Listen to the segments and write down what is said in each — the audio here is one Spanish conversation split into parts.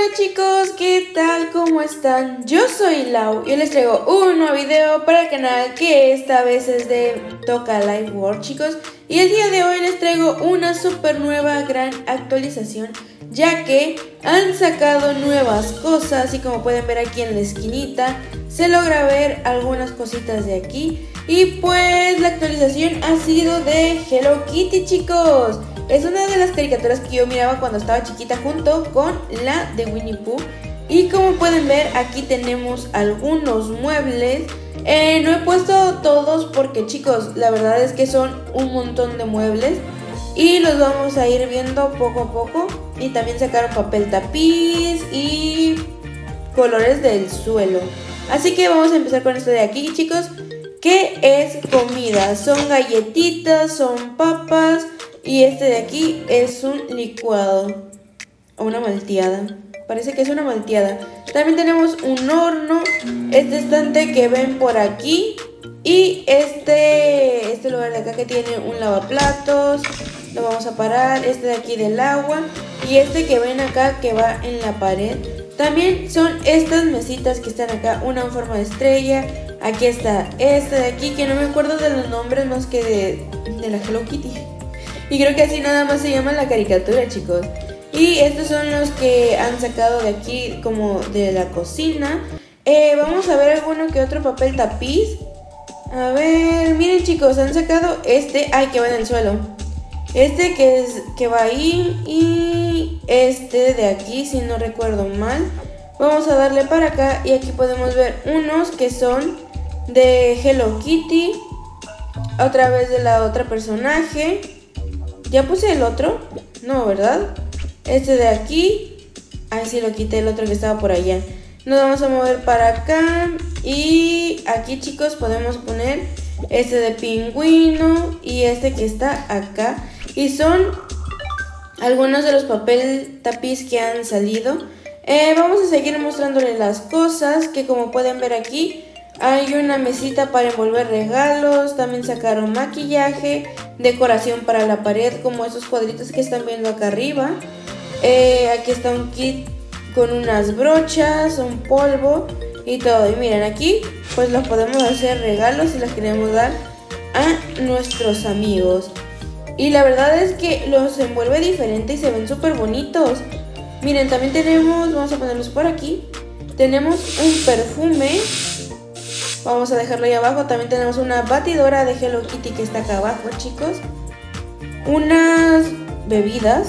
Hola chicos, ¿qué tal? ¿Cómo están? Yo soy Lau y les traigo un nuevo video para el canal que esta vez es de Toca Life World, chicos. Y el día de hoy les traigo una super nueva gran actualización, ya que han sacado nuevas cosas y como pueden ver aquí en la esquinita se logra ver algunas cositas de aquí. Y pues la actualización ha sido de Hello Kitty, chicos. Es una de las caricaturas que yo miraba cuando estaba chiquita junto con la de Winnie Pooh. Y como pueden ver aquí tenemos algunos muebles. No he puesto todos porque chicos, la verdad es que son un montón de muebles y los vamos a ir viendo poco a poco. Y también sacaron papel tapiz y colores del suelo. Así que vamos a empezar con esto de aquí, chicos, que es comida. Son galletitas, son papas. Y este de aquí es un licuado o una malteada. Parece que es una malteada. También tenemos un horno. Este estante que ven por aquí. Y este lugar de acá que tiene un lavaplatos. Lo vamos a parar. Este de aquí del agua. Y este que ven acá que va en la pared. También son estas mesitas que están acá. Una en forma de estrella. Aquí está esta de aquí que no me acuerdo de los nombres más que de la Hello Kitty. Y creo que así nada más se llama la caricatura, chicos. Y estos son los que han sacado de aquí como de la cocina. Vamos a ver alguno que otro papel tapiz. A ver, miren chicos, han sacado este, ay, que va en el suelo. Este que va ahí y este de aquí, si no recuerdo mal. Vamos a darle para acá y aquí podemos ver unos que son de Hello Kitty. Otra vez de la otra personaje. ¿Ya puse el otro? No, ¿verdad? Este de aquí. Ahí sí lo quité, el otro que estaba por allá. Nos vamos a mover para acá. Y aquí, chicos, podemos poner este de pingüino y este que está acá. Y son algunos de los papel tapiz que han salido. Vamos a seguir mostrándole las cosas que como pueden ver aquí. Hay una mesita para envolver regalos, también sacaron maquillaje, decoración para la pared, como esos cuadritos que están viendo acá arriba. Aquí está un kit con unas brochas, un polvo y todo. Y miren aquí, pues los podemos hacer regalos si los queremos dar a nuestros amigos. Y la verdad es que los envuelve diferente y se ven súper bonitos. Miren, también tenemos, vamos a ponerlos por aquí, tenemos un perfume. Vamos a dejarlo ahí abajo. También tenemos una batidora de Hello Kitty que está acá abajo, chicos. Unas bebidas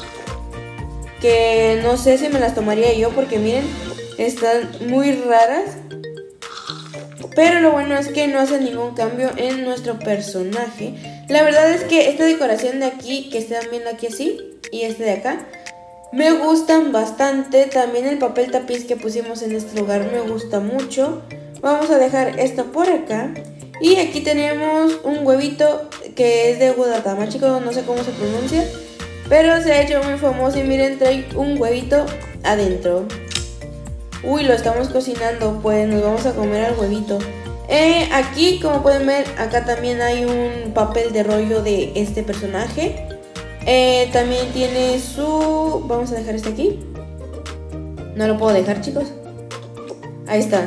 que no sé si me las tomaría yo porque miren, están muy raras. Pero lo bueno es que no hacen ningún cambio en nuestro personaje. La verdad es que esta decoración de aquí, que están viendo aquí así, y este de acá, me gustan bastante. También el papel tapiz que pusimos en este lugar me gusta mucho. Vamos a dejar esto por acá. Y aquí tenemos un huevito que es de Gudetama, chicos, no sé cómo se pronuncia, pero se ha hecho muy famoso y miren, trae un huevito adentro. Uy, lo estamos cocinando, pues nos vamos a comer al huevito. Aquí, como pueden ver, acá también hay un papel de rollo de este personaje. También tiene su... Vamos a dejar este aquí. No lo puedo dejar, chicos. Ahí está.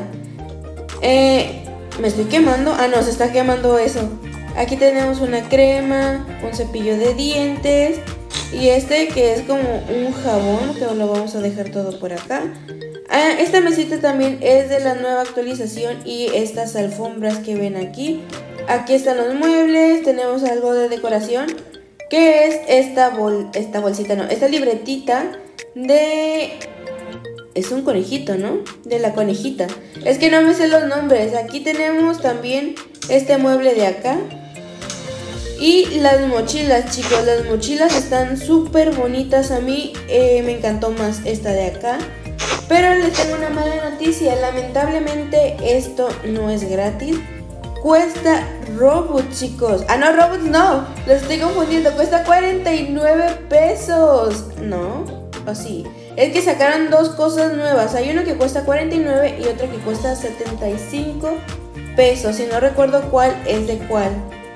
Me estoy quemando. Ah, no, se está quemando eso. Aquí tenemos una crema, un cepillo de dientes y este que es como un jabón, que lo vamos a dejar todo por acá. Esta mesita también es de la nueva actualización y estas alfombras que ven aquí. Aquí están los muebles, tenemos algo de decoración, que es esta bolsita, no, esta libretita de... Es un conejito, ¿no? De la conejita. Es que no me sé los nombres. Aquí tenemos también este mueble de acá. Y las mochilas, chicos. Las mochilas están súper bonitas. A mí me encantó más esta de acá. Pero les tengo una mala noticia. Lamentablemente esto no es gratis. Cuesta Robux, chicos. Ah, no, Robux no. Los estoy confundiendo. Cuesta 49 pesos. ¿No? ¿O sí? Es que sacaron dos cosas nuevas. Hay uno que cuesta 49 y otro que cuesta 75 pesos. Si no recuerdo cuál es de cuál.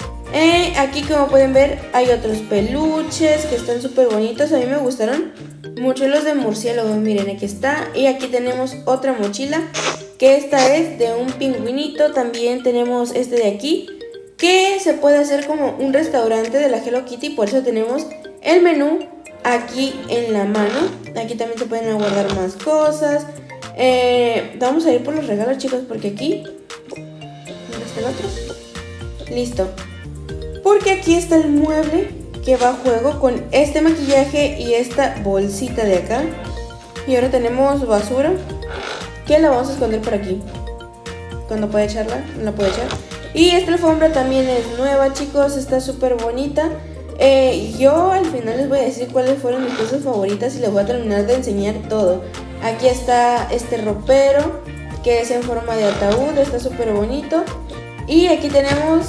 Aquí como pueden ver hay otros peluches que están súper bonitos. A mí me gustaron mucho los de murciélago. Miren, aquí está. Y aquí tenemos otra mochila, que esta es de un pingüinito. También tenemos este de aquí, que se puede hacer como un restaurante de la Hello Kitty. Por eso tenemos el menú aquí en la mano. Aquí también se pueden guardar más cosas. Vamos a ir por los regalos, chicos, porque aquí... ¿dónde está el otro? Listo. Porque aquí está el mueble que va a juego con este maquillaje y esta bolsita de acá. Y ahora tenemos basura, que la vamos a esconder por aquí. Cuando pueda echarla, no la puedo echar. Y esta alfombra también es nueva, chicos, está súper bonita. Yo al final les voy a decir cuáles fueron mis cosas favoritas y les voy a terminar de enseñar todo. Aquí está este ropero, que es en forma de ataúd, está súper bonito. Y aquí tenemos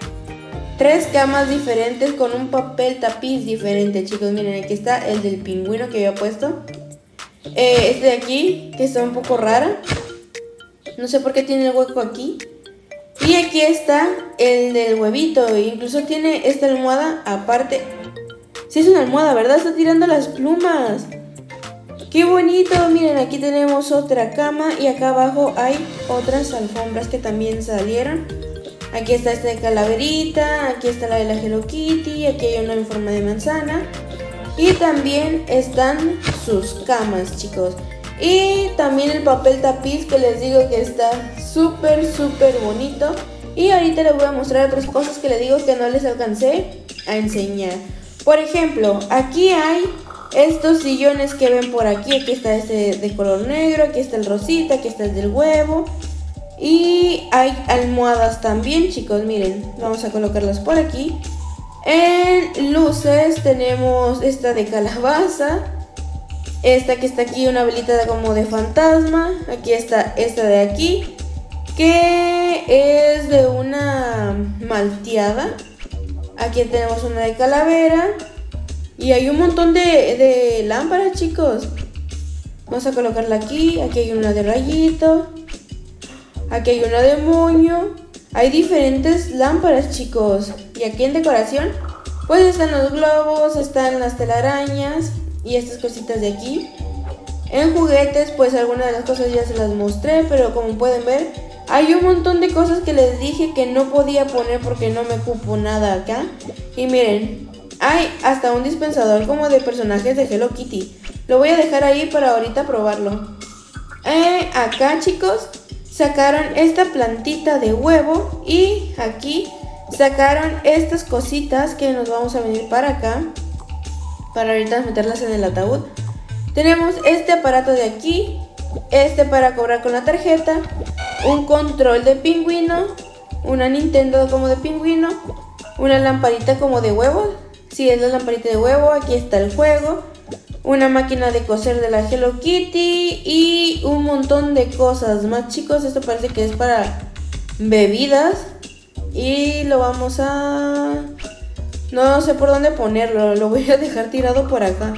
3 camas diferentes con un papel tapiz diferente, chicos. Miren, aquí está el del pingüino que había puesto. Este de aquí, que está un poco rara. No sé por qué tiene el hueco aquí. Y aquí está el del huevito. Incluso tiene esta almohada aparte. Sí, es una almohada, ¿verdad? Está tirando las plumas. ¡Qué bonito! Miren, aquí tenemos otra cama. Y acá abajo hay otras alfombras que también salieron. Aquí está esta de calaverita. Aquí está la de la Hello Kitty. Aquí hay una en forma de manzana. Y también están sus camas, chicos. Y también el papel tapiz, que les digo que está súper bonito. Y ahorita les voy a mostrar otras cosas que les digo que no les alcancé a enseñar. Por ejemplo, aquí hay estos sillones que ven por aquí. Aquí está este de color negro, aquí está el rosita, aquí está el del huevo. Y hay almohadas también, chicos, miren. Vamos a colocarlas por aquí. En luces tenemos esta de calabaza. Esta que está aquí, una velita como de fantasma. Aquí está esta de aquí, que es de una malteada. Aquí tenemos una de calavera. Y hay un montón de lámparas, chicos. Vamos a colocarla aquí. Aquí hay una de rayito. Aquí hay una de moño. Hay diferentes lámparas, chicos. Y aquí en decoración, pues están los globos, están las telarañas y estas cositas de aquí. En juguetes, pues algunas de las cosas ya se las mostré, pero como pueden ver, hay un montón de cosas que les dije que no podía poner porque no me cupo nada acá. Y miren, hay hasta un dispensador como de personajes de Hello Kitty. Lo voy a dejar ahí para ahorita probarlo. Acá, chicos, sacaron esta plantita de huevo. Y aquí sacaron estas cositas que nos vamos a venir para acá, para ahorita meterlas en el ataúd. Tenemos este aparato de aquí, este para cobrar con la tarjeta, un control de pingüino, una Nintendo como de pingüino, una lamparita como de huevo. Sí, es la lamparita de huevo. Aquí está el juego, una máquina de coser de la Hello Kitty y un montón de cosas más, chicos. Esto parece que es para bebidas y lo vamos a... no sé por dónde ponerlo, lo voy a dejar tirado por acá.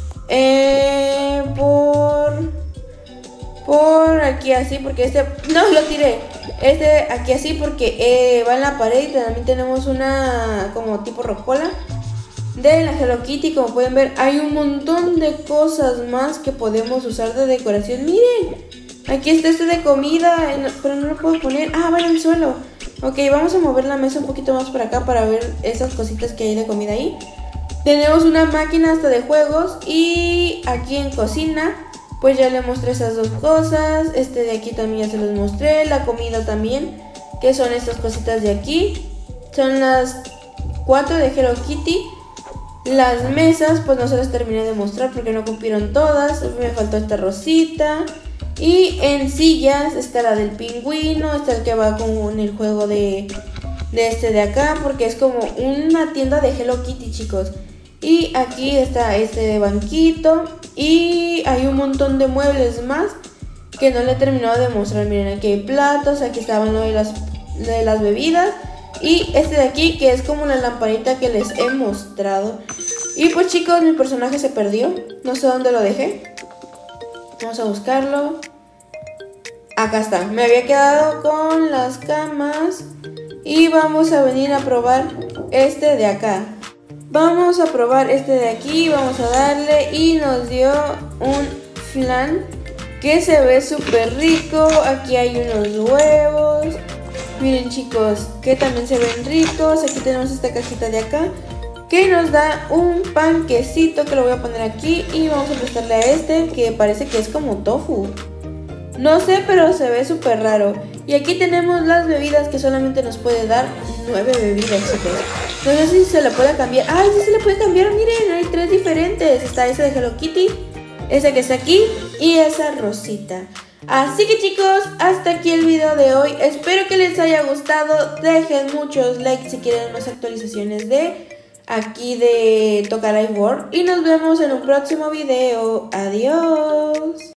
Por aquí así, porque este... no, lo tiré. Este aquí así porque va en la pared. Y también tenemos una como tipo rocola de la Hello Kitty. Como pueden ver, hay un montón de cosas más que podemos usar de decoración. Miren, aquí está este de comida, pero no lo puedo poner. Ah, va en el suelo. Ok, vamos a mover la mesa un poquito más para acá para ver esas cositas que hay de comida ahí. Tenemos una máquina hasta de juegos. Y aquí en cocina, pues ya le mostré esas dos cosas. Este de aquí también ya se los mostré. La comida también, que son estas cositas de aquí. Son las 4 de Hello Kitty. Las mesas, pues no se las terminé de mostrar porque no cumplieron todas. Me faltó esta rosita. Y en sillas está la del pingüino. Está el que va con el juego de este de acá, porque es como una tienda de Hello Kitty, chicos. Y aquí está este banquito. Y hay un montón de muebles más que no le he terminado de mostrar. Miren, aquí hay platos. Aquí estaban lo de las bebidas. Y este de aquí, que es como la lamparita que les he mostrado. Y pues, chicos, mi personaje se perdió. No sé dónde lo dejé. Vamos a buscarlo. Acá está. Me había quedado con las camas. Y vamos a venir a probar este de acá. Vamos a probar este de aquí, vamos a darle y nos dio un flan que se ve súper rico. Aquí hay unos huevos, miren chicos, que también se ven ricos. Aquí tenemos esta cajita de acá que nos da un panquecito que lo voy a poner aquí y vamos a prestarle a este que parece que es como tofu. No sé, pero se ve súper raro. Y aquí tenemos las bebidas que solamente nos puede dar 9 bebidas, chicos. No sé si se la puede cambiar. ¡Ay, sí se le puede cambiar! Miren, hay 3 diferentes. Está esa de Hello Kitty, esa que está aquí y esa rosita. Así que chicos, hasta aquí el video de hoy. Espero que les haya gustado. Dejen muchos likes si quieren más actualizaciones de aquí de Toca Life World. Y nos vemos en un próximo video. Adiós.